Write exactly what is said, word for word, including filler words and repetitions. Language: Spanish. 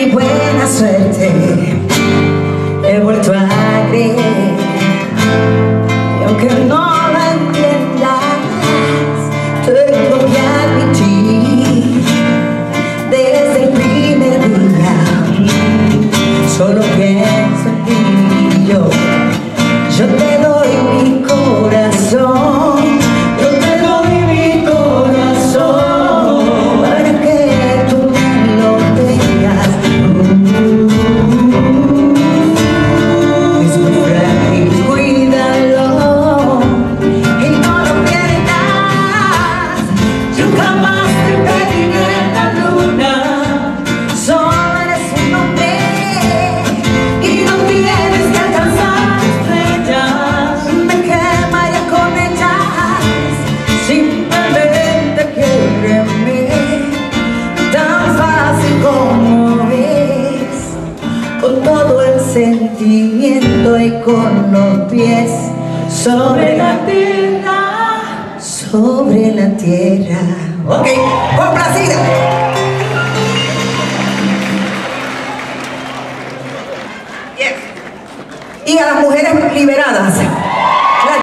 mi buena suerte he vuelto a creer, y aunque no lo entiendas, tengo que admitir, desde el primer día solo pienso en ti. Yo, yo te doy mi corazón, yo te doy mi corazón, para que tú me lo tengas. Es muy frágil, cuídalo y no lo pierdas. Yo jamás te pedí en la luna, solo eres un hombre y no tienes que alcanzar estrellas. Me quemaría con ellas, simplemente quiéreme, tan fácil como es, con todo el sentimiento y con los pies sobre la tierra, sobre la tierra. Ok, complacida. Yes. Y a las mujeres liberadas.